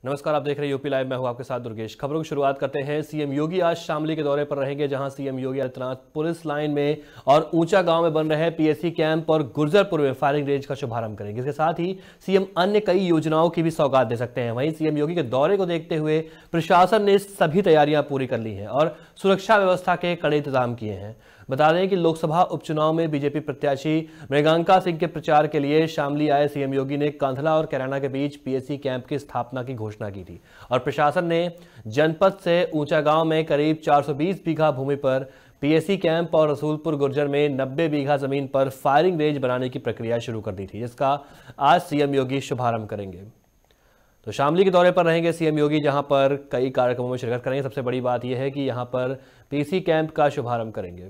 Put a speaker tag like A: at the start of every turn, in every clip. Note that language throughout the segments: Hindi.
A: नमस्कार, आप देख रहे हैं यूपी लाइव। मैं हूं आपके साथ दुर्गेश। खबरों की शुरुआत करते हैं। सीएम योगी आज शामली के दौरे पर रहेंगे, जहां CM Yogi Adityanath police line में और ऊंचा गांव में बन रहे पीएसी कैंप और गुर्जरपुर में फायरिंग रेंज का शुभारंभ करेंगे। इसके साथ ही सीएम अन्य कई योजनाओं की भी सौगात दे सकते हैं। वहीं सीएम योगी के दौरे को देखते हुए प्रशासन ने सभी तैयारियां पूरी कर ली हैं और सुरक्षा व्यवस्था के कड़े इंतजाम किए हैं। बता दें कि लोकसभा उपचुनाव में बीजेपी प्रत्याशी मृगांका सिंह के प्रचार के लिए शामली आए सीएम योगी ने कांधला और कैराना के बीच पीएसी कैंप की स्थापना की घोषणा की थी और प्रशासन ने जनपद से ऊंचा गांव में करीब 420 बीघा भूमि पर पीएसी कैंप और रसूलपुर गुर्जर में 90 बीघा जमीन पर फायरिंग रेंज बनाने की प्रक्रिया शुरू कर दी थी, जिसका आज सीएम योगी शुभारंभ करेंगे। तो शामली के दौरे पर रहेंगे सीएम योगी, जहां पर कई कार्यक्रमों में शिरकत करेंगे। सबसे बड़ी बात यह है कि यहां पर पीएसी कैंप का शुभारंभ करेंगे।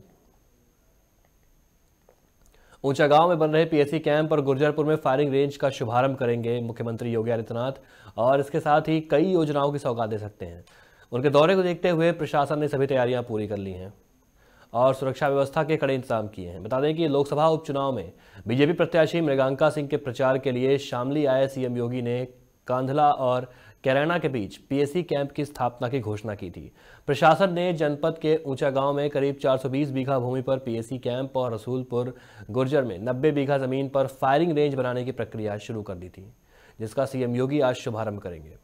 A: ऊंचा गांव में बन रहे पीएसी कैंप और गुर्जरपुर में फायरिंग रेंज का शुभारंभ करेंगे मुख्यमंत्री योगी आदित्यनाथ, और इसके साथ ही कई योजनाओं की सौगात दे सकते हैं। उनके दौरे को देखते हुए प्रशासन ने सभी तैयारियां पूरी कर ली हैं और सुरक्षा व्यवस्था के कड़े इंतजाम किए हैं। बता दें कि लोकसभा उपचुनाव में बीजेपी प्रत्याशी मृगांका सिंह के प्रचार के लिए शामली आए सीएम योगी ने कांधला और कैराना के बीच पीएसी कैंप की स्थापना की घोषणा की थी। प्रशासन ने जनपद के ऊंचा गांव में करीब 420 बीघा भूमि पर पीएसी कैंप और रसूलपुर गुर्जर में 90 बीघा जमीन पर फायरिंग रेंज बनाने की प्रक्रिया शुरू कर दी थी, जिसका सीएम योगी आज शुभारंभ करेंगे।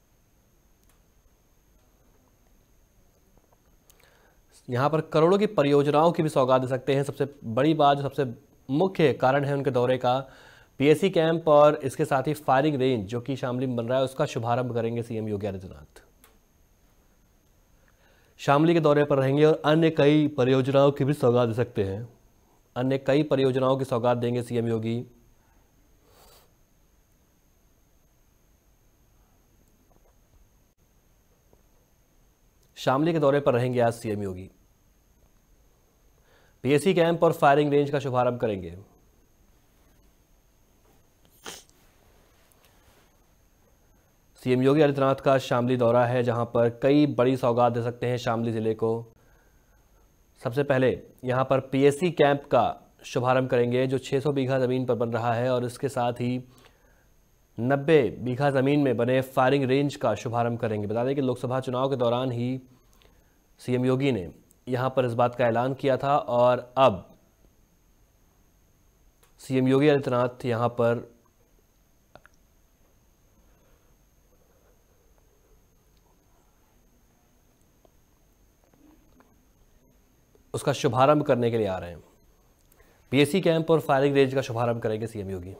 A: यहां पर करोड़ों की परियोजनाओं की भी सौगात दे सकते हैं। सबसे बड़ी बात, जो सबसे मुख्य कारण है उनके दौरे का, पीएसी कैंप और इसके साथ ही फायरिंग रेंज जो कि शामली में बन रहा है, उसका शुभारंभ करेंगे सीएम योगी आदित्यनाथ। शामली के दौरे पर रहेंगे और अन्य कई परियोजनाओं की भी सौगात दे सकते हैं। अन्य कई परियोजनाओं की सौगात देंगे सीएम योगी। शामली के दौरे पर रहेंगे आज सीएम योगी, पीएसी कैंप और फायरिंग रेंज का शुभारंभ करेंगे। सीएम योगी आदित्यनाथ का शामली दौरा है, जहां पर कई बड़ी सौगात दे सकते हैं शामली जिले को। सबसे पहले यहां पर पीएसी कैंप का शुभारंभ करेंगे, जो 600 बीघा ज़मीन पर बन रहा है, और इसके साथ ही 90 बीघा ज़मीन में बने फायरिंग रेंज का शुभारंभ करेंगे। बता दें कि लोकसभा चुनाव के दौरान ही सीएम योगी ने यहां पर इस बात का ऐलान किया था और अब सीएम योगी आदित्यनाथ यहां पर उसका शुभारंभ करने के लिए आ रहे हैं। पीएसी कैंप और फायरिंग रेंज का शुभारंभ करेंगे सीएम योगी।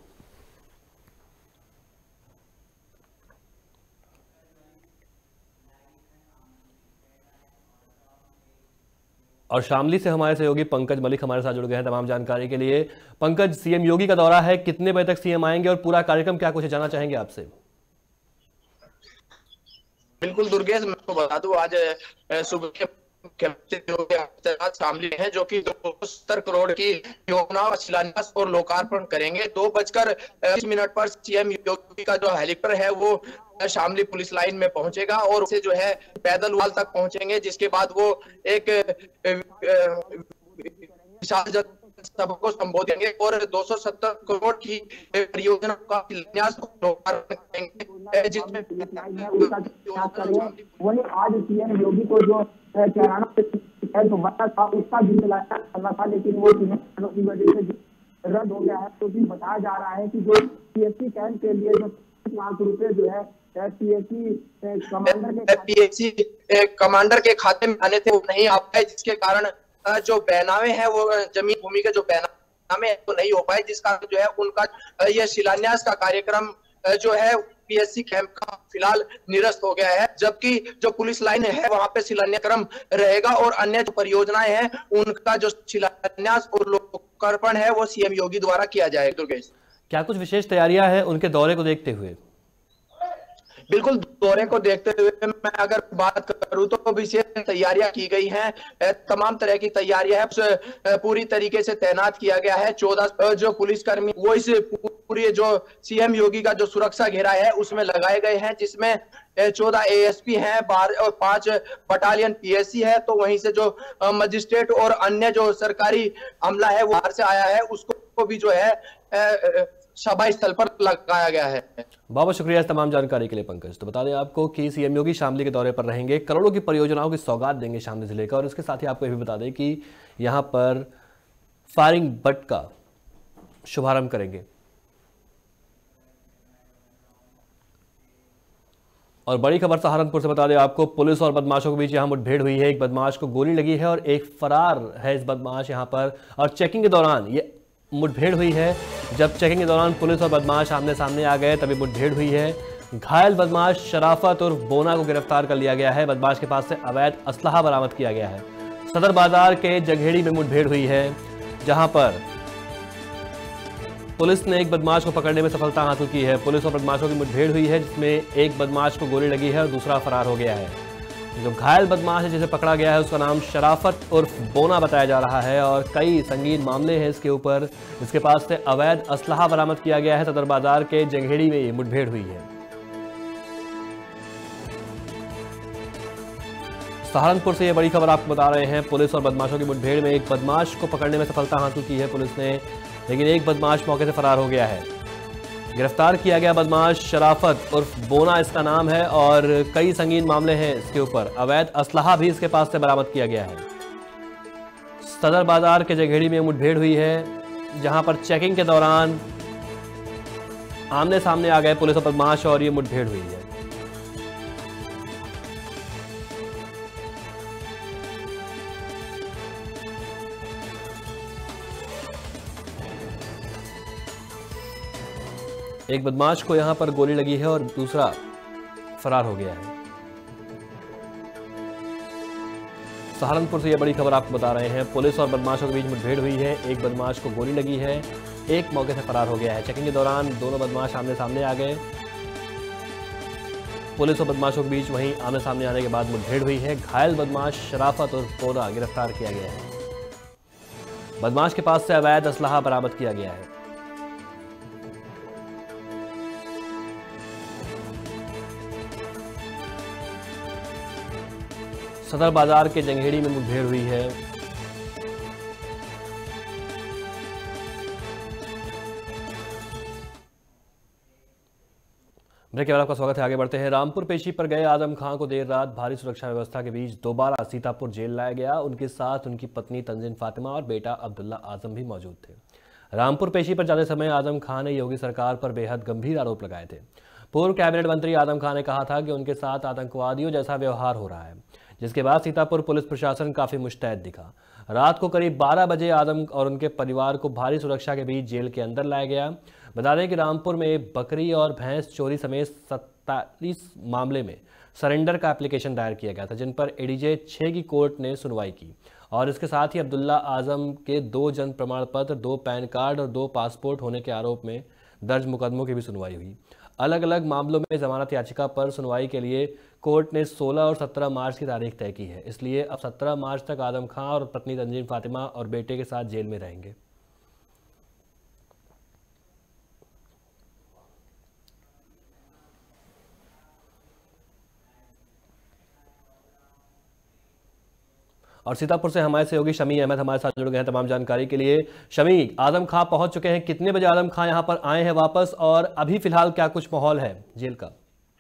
A: और शामली से हमारे सहयोगी पंकज मलिक हमारे साथ जुड़ गए हैं तमाम जानकारी के लिए। पंकज, सीएम योगी का दौरा है, कितने बजे तक सीएम आएंगे और पूरा कार्यक्रम क्या कुछ जानना चाहेंगे आपसे?
B: बिल्कुल दुर्गेश, मैं आपको बता दूं, आज सुबह शामिल हैं, जो कि 270 करोड़ की योजनाओं का शिलान्यास और लोकार्पण करेंगे। 2:20 पर सीएम योगी का जो हेलीकॉप्टर है वो शामली पुलिस लाइन में पहुंचेगा और उसे जो है पैदल वाल तक पहुंचेंगे, जिसके बाद वो एक विशाल सबको संबोधित करेंगे और 270 करोड़ की परियोजना का शिलान्यास लोकार्पण करेंगे, जिसमें
C: वही आज सीएम योगी को जो कैराना तो बना था उसका भी करना था, लेकिन वो की वजह से रद्द हो गया है। तो भी बताया जा रहा है कि जो पीएसी कैंप के लिए जो 5 लाख रुपए जो है
B: पीएसी कमांडर के खाते में आने थे, वो नहीं आ पाए, जिसके कारण जो बैनामे हैं वो जमीन भूमि के जो बैनामे तो नहीं हो पाए, जिस कारण जो है उनका यह शिलान्यास का कार्यक्रम जो है पीएसी कैंप का फिलहाल निरस्त हो गया है। जबकि जो पुलिस लाइन है वहां पे शिलान्यास क्रम रहेगा और अन्य जो परियोजनाएं हैं उनका जो शिलान्यास और लोकार्पण है वो सीएम योगी द्वारा किया जाएगा। दुर्गेश,
A: क्या कुछ विशेष तैयारियां हैं उनके दौरे को देखते हुए?
B: बिल्कुल, दौरे को देखते हुए मैं अगर बात करूं तो विशेष तैयारियां की गई हैं। तमाम तरह की तैयारियां हैं, पूरी तरीके से तैनात किया गया है। 14 जो पुलिसकर्मी वो इस पूरी जो सीएम योगी का जो सुरक्षा घेरा है उसमें लगाए गए हैं, जिसमें 14 एएसपी हैं, 12 और 5 बटालियन पीएसी है। तो वहीं से जो मजिस्ट्रेट और अन्य जो सरकारी अमला है वो बाहर से आया है, उसको भी जो है सभा स्थल पर लगाया गया है।
A: बहुत बहुत शुक्रिया इस तमाम जानकारी के लिए पंकज। तो बता दें आपको कि सीएम योगी शामली के दौरे पर रहेंगे, करोड़ों की परियोजनाओं की सौगात देंगे शामली जिले का, और इसके साथ ही आपको ये भी बता दें कि यहां पर फायरिंग बट का शुभारंभ करेंगे। और बड़ी खबर सहारनपुर से बता दें आपको, पुलिस और बदमाशों के बीच यहां मुठभेड़ हुई है। एक बदमाश को गोली लगी है और एक फरार है इस बदमाश यहां पर, और चेकिंग के दौरान ये मुठभेड़ हुई है। जब चेकिंग के दौरान पुलिस और बदमाश आमने सामने आ गए तभी मुठभेड़ हुई है। घायल बदमाश शराफत और बोना को गिरफ्तार कर लिया गया है। बदमाश के पास से अवैध असलहा बरामद किया गया है। सदर बाजार के जगहेड़ी में मुठभेड़ हुई है, जहां पर पुलिस ने एक बदमाश को पकड़ने में सफलता हासिल की है। पुलिस और बदमाशों की मुठभेड़ हुई है, जिसमें एक बदमाश को गोली लगी है और दूसरा फरार हो गया है। जो घायल बदमाश है जिसे पकड़ा गया है उसका नाम शराफत उर्फ बोना बताया जा रहा है, और कई संगीन मामले हैं इसके ऊपर। इसके पास से अवैध असलहा बरामद किया गया है। सदर बाजार के जंघेड़ी में ये मुठभेड़ हुई है। सहारनपुर से ये बड़ी खबर आपको बता रहे हैं, पुलिस और बदमाशों की मुठभेड़ में एक बदमाश को पकड़ने में सफलता हासिल की है पुलिस ने, लेकिन एक बदमाश मौके से फरार हो गया है। गिरफ्तार किया गया बदमाश शराफत उर्फ बोना इसका नाम है, और कई संगीन मामले हैं इसके ऊपर। अवैध असलहा भी इसके पास से बरामद किया गया है। सदर बाजार के जगहेड़ी में मुठभेड़ हुई है, जहां पर चेकिंग के दौरान आमने सामने आ गए पुलिस और बदमाश, और ये मुठभेड़ हुई है। एक बदमाश को यहां पर गोली लगी है और दूसरा फरार हो गया है। सहारनपुर से यह बड़ी खबर आपको बता रहे हैं, पुलिस और बदमाशों के बीच मुठभेड़ हुई है। एक बदमाश को गोली लगी है, एक मौके से फरार हो गया है। चेकिंग के दौरान दोनों बदमाश आमने सामने आ गए। पुलिस और बदमाशों के बीच वहीं आमने सामने आने के बाद मुठभेड़ हुई है। घायल बदमाश शराफत और बोना गिरफ्तार किया गया है। बदमाश के पास से अवैध असलहा बरामद किया गया है। सदर बाजार के जंघेड़ी में मुठभेड़ हुई है। ब्रेक के बाद आपका स्वागत है, आगे बढ़ते हैं। रामपुर पेशी पर गए आजम खां को देर रात भारी सुरक्षा व्यवस्था के बीच दोबारा सीतापुर जेल लाया गया। उनके साथ उनकी पत्नी तंजीन फातिमा और बेटा अब्दुल्ला आजम भी मौजूद थे। रामपुर पेशी पर जाते समय आजम खां ने योगी सरकार पर बेहद गंभीर आरोप लगाए थे। पूर्व कैबिनेट मंत्री आजम खां ने कहा था कि उनके साथ आतंकवादियों जैसा व्यवहार हो रहा है, जिसके बाद सीतापुर पुलिस प्रशासन काफी मुस्तैद दिखा। रात को करीब 12 बजे आजम और उनके परिवार को भारी सुरक्षा के बीच जेल के अंदर लाया गया। बता दें कि रामपुर में बकरी और भैंस चोरी समेत 47 मामले में सरेंडर का एप्लीकेशन दायर किया गया था, जिन पर एडीजे 6 की कोर्ट ने सुनवाई की। और इसके साथ ही अब्दुल्ला आजम के 2 जन्म प्रमाण पत्र, 2 पैन कार्ड और 2 पासपोर्ट होने के आरोप में दर्ज मुकदमों की भी सुनवाई हुई। अलग अलग मामलों में जमानत याचिका पर सुनवाई के लिए कोर्ट ने 16 और 17 मार्च की तारीख तय की है। इसलिए अब 17 मार्च तक आजम खां और पत्नी तंजीन फातिमा और बेटे के साथ जेल में रहेंगे। और सीतापुर से हमारे सहयोगी शमी अहमद हमारे साथ जुड़ गए हैं तमाम जानकारी के लिए। शमी, आजम खां पहुंच चुके हैं, कितने बजे आजम खां यहां पर आए हैं वापस, और अभी फिलहाल क्या कुछ माहौल है जेल का?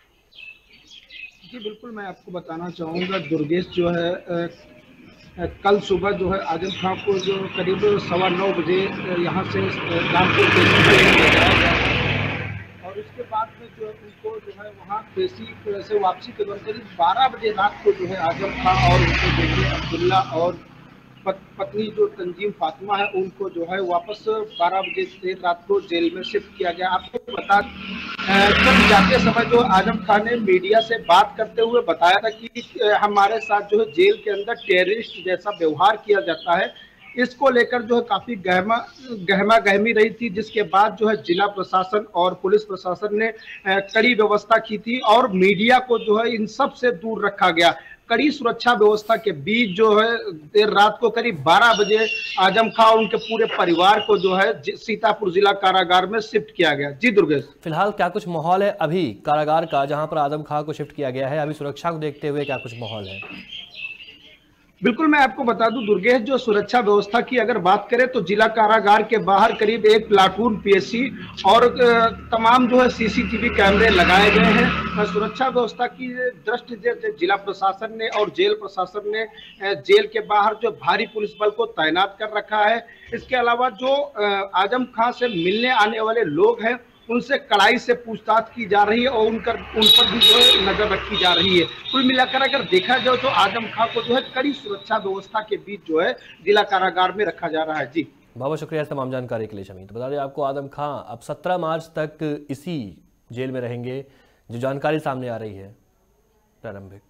D: जी बिल्कुल, मैं आपको बताना चाहूँगा दुर्गेश, जो है कल सुबह जो है आजम खां को जो करीब 9:15 बजे यहाँ से रामपुर पेशी ले जाया गया, और उसके बाद में जो उनको जो है वहाँ पेशी से वापसी के दौरान करीब 12 बजे रात को जो है आजम खां और उनके बेटे अब्दुल्ला और पत्नी जो तंजीम फातिमा है उनको जो है वापस 12 बजे देर रात को जेल में शिफ्ट किया गया। आपको बता जब जाते समय जो आजम खान ने मीडिया से बात करते हुए बताया था कि हमारे साथ जो है जेल के अंदर टेररिस्ट जैसा व्यवहार किया जाता है, इसको लेकर जो है काफी गहमा गहमी रही थी, जिसके बाद जो है जिला प्रशासन और पुलिस प्रशासन ने कड़ी व्यवस्था की थी और मीडिया को जो है इन सब से दूर रखा गया। कड़ी सुरक्षा व्यवस्था के बीच जो है देर रात को करीब 12 बजे आजम खां और उनके पूरे परिवार को जो है सीतापुर जिला कारागार में शिफ्ट किया गया। जी दुर्गेश,
A: फिलहाल क्या कुछ माहौल है अभी कारागार का जहां पर आजम खां को शिफ्ट किया गया है? अभी सुरक्षा को देखते हुए क्या कुछ माहौल है?
D: बिल्कुल, मैं आपको बता दूं दुर्गेश, जो सुरक्षा व्यवस्था की अगर बात करें तो जिला कारागार के बाहर करीब 1 प्लाटून पीएससी और तमाम जो है सीसीटीवी कैमरे लगाए गए हैं। सुरक्षा व्यवस्था की दृष्टि से जिला प्रशासन ने और जेल प्रशासन ने जेल के बाहर जो भारी पुलिस बल को तैनात कर रखा है। इसके अलावा जो आजम खां से मिलने आने वाले लोग हैं उनसे कड़ाई से पूछताछ की जा रही है और उन पर भी जो है नजर रखी जा रही है। कुल मिलाकर अगर देखा जाए तो आजम खां को जो है कड़ी सुरक्षा व्यवस्था के बीच जो है जिला कारागार में रखा जा रहा है। जी
A: बहुत शुक्रिया इस तमाम जानकारी के लिए शमी। तो बता दें आपको आजम खां अब 17 मार्च तक इसी जेल में रहेंगे, जो जानकारी सामने आ रही है प्रारंभिक।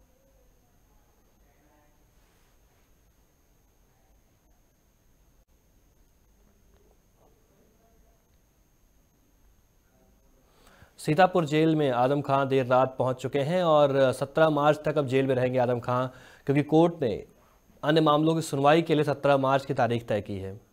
A: सीतापुर जेल में आजम खां देर रात पहुंच चुके हैं और 17 मार्च तक अब जेल में रहेंगे आजम खां, क्योंकि कोर्ट ने अन्य मामलों की सुनवाई के लिए 17 मार्च की तारीख तय की है।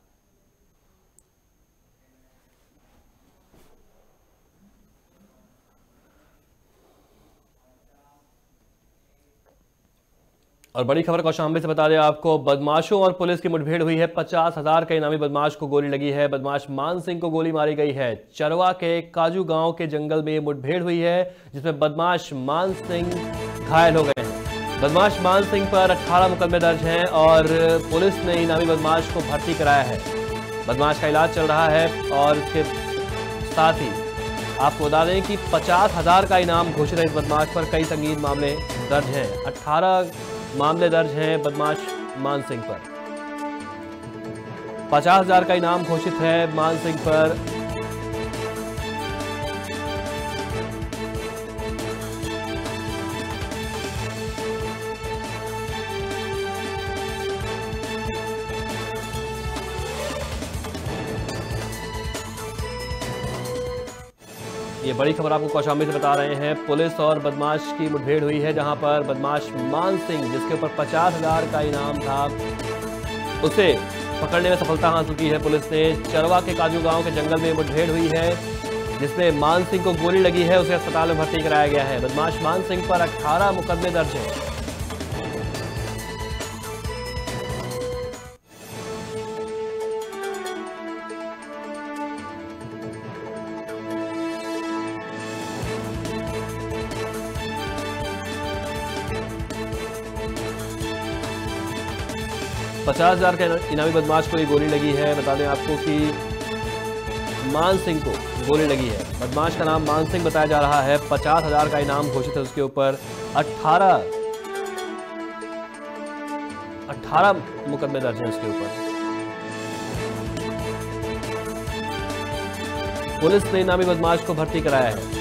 A: और बड़ी खबर कौशाम्बी से बता दें आपको, बदमाशों और पुलिस की मुठभेड़ हुई है। 50,000 के इनामी बदमाश को गोली लगी है। बदमाश मान सिंह को गोली मारी गई है। चरवा के काजू गांव के जंगल में मुठभेड़ हुई है, जिसमें बदमाश मान सिंह घायल हो गए हैं। बदमाश मान सिंह पर 18 मुकदमे दर्ज हैं और पुलिस ने इनामी बदमाश को भर्ती कराया है। बदमाश का इलाज चल रहा है और इसके साथ ही आपको बता दें कि 50,000 का इनाम घोषित है इस बदमाश पर। कई संगीन मामले दर्ज हैं, 18 मामले दर्ज हैं बदमाश मान सिंह पर। 50,000 का इनाम घोषित है मान सिंह पर। ये बड़ी खबर आपको कौशाम्बी से बता रहे हैं। पुलिस और बदमाश की मुठभेड़ हुई है, जहां पर बदमाश मान सिंह, जिसके ऊपर 50,000 का इनाम था, उसे पकड़ने में सफलता हासिल की है पुलिस ने। चरवा के काजू गांव के जंगल में मुठभेड़ हुई है, जिसमें मान सिंह को गोली लगी है। उसे अस्पताल में भर्ती कराया गया है। बदमाश मान सिंह पर 18 मुकदमे दर्ज हैं। 50,000 के इनामी बदमाश को ये गोली लगी है। बता दें आपको कि मान सिंह को गोली लगी है। बदमाश का नाम मान सिंह बताया जा रहा है। 50,000 का इनाम घोषित है उसके ऊपर। 18 मुकदमे दर्ज हैं उसके ऊपर। पुलिस ने इनामी बदमाश को भर्ती कराया है।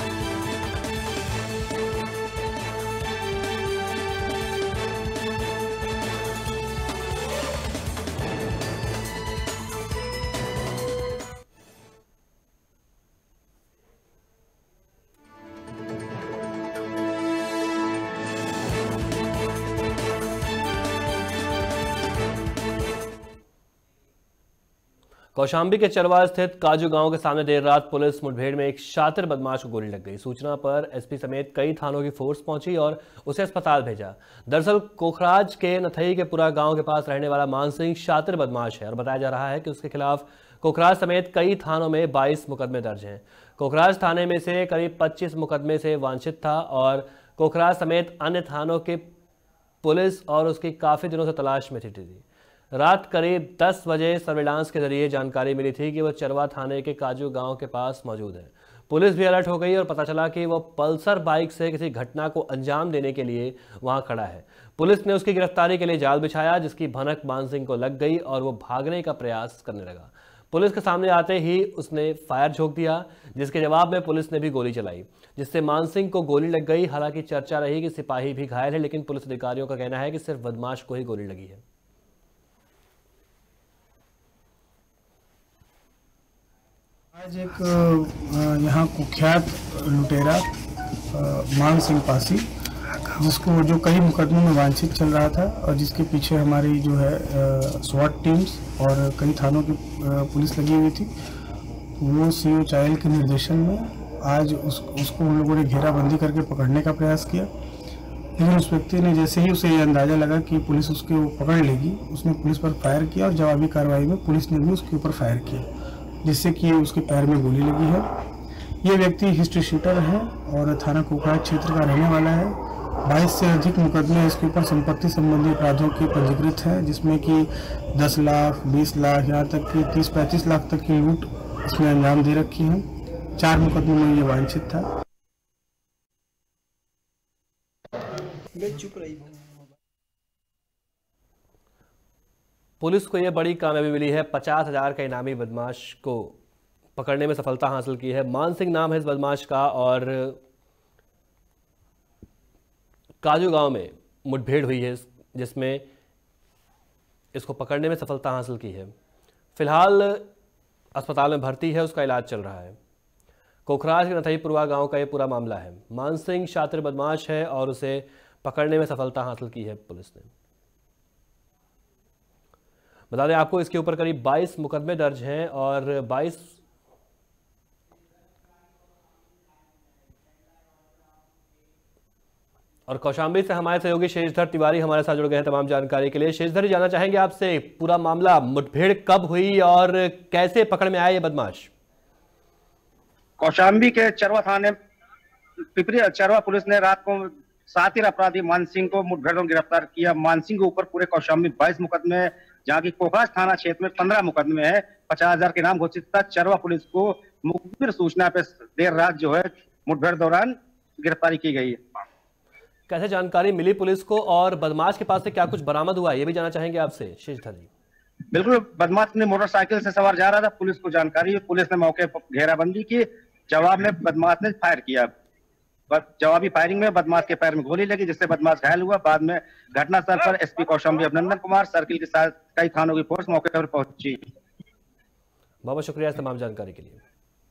A: कौशाम्बी के चरवा स्थित काजू गांव के सामने देर रात पुलिस मुठभेड़ में एक शातिर बदमाश को गोली लग गई। सूचना पर एसपी समेत कई थानों की फोर्स पहुंची और उसे अस्पताल भेजा। दरअसल कोखराज के नथई के पुरा गांव के पास रहने वाला मान सिंह शातिर बदमाश है और बताया जा रहा है कि उसके खिलाफ कोखराज समेत कई थानों में 22 मुकदमे दर्ज हैं। कोखराज थाने में से करीब 25 मुकदमे से वांछित था और कोखराज समेत अन्य थानों के पुलिस और उसकी काफी दिनों से तलाश में थी। रात करीब 10 बजे सर्विलांस के जरिए जानकारी मिली थी कि वह चरवा थाने के काजू गांव के पास मौजूद है। पुलिस भी अलर्ट हो गई और पता चला कि वह पल्सर बाइक से किसी घटना को अंजाम देने के लिए वहां खड़ा है। पुलिस ने उसकी गिरफ्तारी के लिए जाल बिछाया, जिसकी भनक मान सिंह को लग गई और वो भागने का प्रयास करने लगा। पुलिस के सामने आते ही उसने फायर झोंक दिया, जिसके जवाब में पुलिस ने भी गोली चलाई, जिससे मान सिंह को गोली लग गई। हालांकि चर्चा रही कि सिपाही भी घायल है, लेकिन पुलिस अधिकारियों का कहना है कि सिर्फ बदमाश को ही गोली लगी है।
E: आज एक यहाँ कुख्यात लुटेरा मान सिंह पासी, जिसको जो कई मुकदमों में वांछित चल रहा था और जिसके पीछे हमारी जो है स्वाट टीम्स और कई थानों की पुलिस लगी हुई थी, वो सीओ चायल के निर्देशन में आज उसको हम लोगों ने घेराबंदी करके पकड़ने का प्रयास किया। लेकिन उस व्यक्ति ने जैसे ही उसे ये अंदाजा लगा कि पुलिस उसको पकड़ लेगी, उसने पुलिस पर फायर किया और जवाबी कार्रवाई में पुलिस ने भी उसके ऊपर फायर किया, जिससे कि उसके पैर में गोली लगी है। ये व्यक्ति हिस्ट्री शीटर है और थाना कोखराज क्षेत्र का रहने वाला है। 22 से अधिक मुकदमे इसके ऊपर संपत्ति संबंधी अपराधों के पंजीकृत है, जिसमें कि 10 लाख, 20 लाख, यहाँ तक कि 30-35 लाख तक की लूट इसने अंजाम दे रखी है। 4 मुकदमों में ये वांछित था।
A: पुलिस को यह बड़ी कामयाबी मिली है। 50,000 का इनामी बदमाश को पकड़ने में सफलता हासिल की है। मान सिंह नाम है इस बदमाश का और काजू गांव में मुठभेड़ हुई है जिसमें इसको पकड़ने में सफलता हासिल की है। फिलहाल अस्पताल में भर्ती है, उसका इलाज चल रहा है। कोखराज के नथईपुरवा गांव का ये पूरा मामला है। मान सिंह शातिर बदमाश है और उसे पकड़ने में सफलता हासिल की है पुलिस ने। बता दें आपको, इसके ऊपर करीब 22 मुकदमे दर्ज हैं और 22 और कौशाम्बी से हमारे सहयोगी शेषधर तिवारी हमारे साथ जुड़ गए हैं तमाम जानकारी के लिए। शेषधर, जानना चाहेंगे आपसे पूरा मामला, मुठभेड़ कब हुई और कैसे पकड़ में आया ये बदमाश?
F: कौशाम्बी के चरवा थाने पिपरी चरवा पुलिस ने रात को शातिर अपराधी मान सिंह को मुठभेड़ में गिरफ्तार किया। मान सिंह के ऊपर पूरे कौशाम्बी 22 मुकदमे है, जहाँ की कोखराज थाना क्षेत्र में 15 मुकदमे है। 50,000 के नाम घोषित था। चरवा पुलिस को मुखबिर सूचना पे देर रात जो है मुठभेड़ दौरान गिरफ्तारी की गई है।
A: कैसे जानकारी मिली पुलिस को और बदमाश के पास से क्या कुछ बरामद हुआ, ये भी जानना चाहेंगे आपसे शेषधर जी।
F: बिल्कुल, बदमाश ने मोटरसाइकिल से सवार जा रहा था, पुलिस को जानकारी, पुलिस ने मौके पर घेराबंदी की। जवाब में बदमाश ने फायर किया। जवाबी फायरिंग में बदमाश के पैर में गोली लगी, जिससे बदमाश घायल हुआ। बाद में घटनास्थल पर एसपी कौशाम्बी अभिनंदन कुमार सर्किल के साथ कई थानों की फोर्स मौके पर पहुंची।
A: बहुत बहुत शुक्रिया इस तमाम जानकारी के लिए।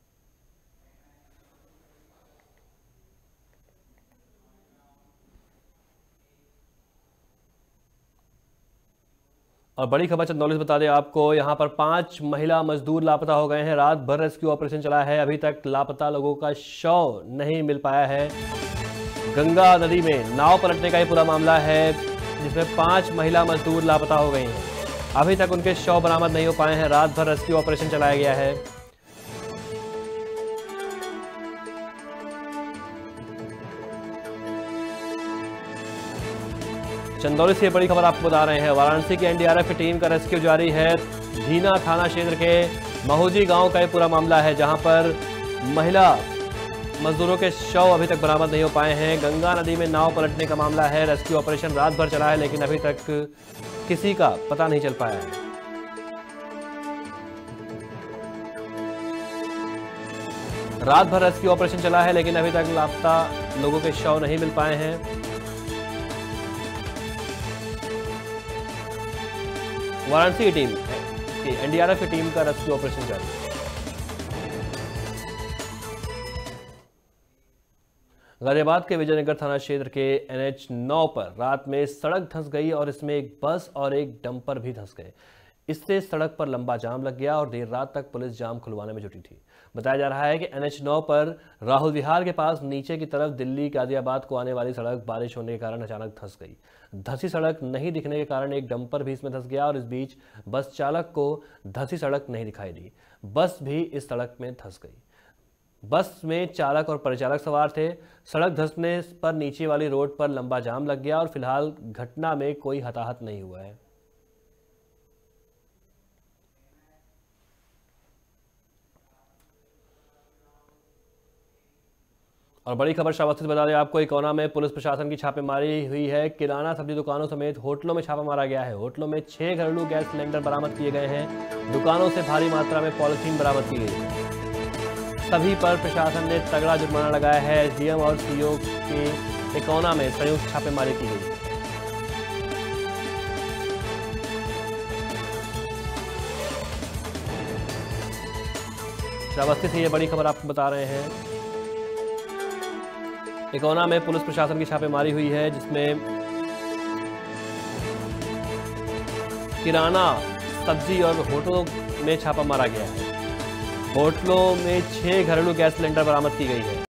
A: और बड़ी खबर चंदौली से बता दें आपको, यहां पर 5 महिला मजदूर लापता हो गए हैं। रात भर रेस्क्यू ऑपरेशन चला है, अभी तक लापता लोगों का शव नहीं मिल पाया है। गंगा नदी में नाव पलटने का ये पूरा मामला है जिसमें 5 महिला मजदूर लापता हो गई हैं। अभी तक उनके शव बरामद नहीं हो पाए हैं। रात भर रेस्क्यू ऑपरेशन चलाया गया है। चंदौली से बड़ी खबर आपको बता रहे हैं। वाराणसी की एनडीआरएफ की टीम का रेस्क्यू जारी है। धीना थाना क्षेत्र के महूजी गांव का ये पूरा मामला है जहां पर महिला मजदूरों के शव अभी तक बरामद नहीं हो पाए हैं। गंगा नदी में नाव पलटने का मामला है। रेस्क्यू ऑपरेशन रात भर चला है लेकिन अभी तक किसी का पता नहीं चल पाया है। रात भर रेस्क्यू ऑपरेशन चला है लेकिन अभी तक लापता लोगों के शव नहीं मिल पाए हैं। वाराणसी की टीम की एनडीआरएफ की टीम का रेस्क्यू ऑपरेशन जारी है। गाजियाबाद के विजयनगर थाना क्षेत्र के NH 9 पर रात में सड़क धंस गई और इसमें एक बस और एक डंपर भी धंस गए। इससे सड़क पर लंबा जाम लग गया और देर रात तक पुलिस जाम खुलवाने में जुटी थी। बताया जा रहा है कि NH 9 पर राहुल विहार के पास नीचे की तरफ दिल्ली गाजियाबाद को आने वाली सड़क बारिश होने के कारण अचानक धंस गई। धंसी सड़क नहीं दिखने के कारण एक डंपर भी इसमें धंस गया और इस बीच बस चालक को धंसी सड़क नहीं दिखाई दी। बस भी इस सड़क में धंस गई। बस में चालक और परिचालक सवार थे। सड़क धंसने पर नीचे वाली रोड पर लंबा जाम लग गया और फिलहाल घटना में कोई हताहत नहीं हुआ है। और बड़ी खबर श्रावस्ती से बता दें आपको, इकोना में पुलिस प्रशासन की छापेमारी हुई है। किराना सब्जी दुकानों समेत होटलों में छापा मारा गया है। होटलों में 6 घरेलू गैस सिलेंडर बरामद किए गए हैं। दुकानों से भारी मात्रा में पॉलिथीन बरामद की गई है। सभी पर प्रशासन ने तगड़ा जुर्माना लगाया है। एसडीएम और सीओ के इकोना में संयुक्त छापेमारी की गई। श्रावस्ती से ये बड़ी खबर आपको बता रहे हैं। इकोना में पुलिस प्रशासन की छापेमारी हुई है जिसमें किराना सब्जी और होटलों में छापा मारा गया है। होटलों में 6 घरेलू गैस सिलेंडर बरामद की गई है।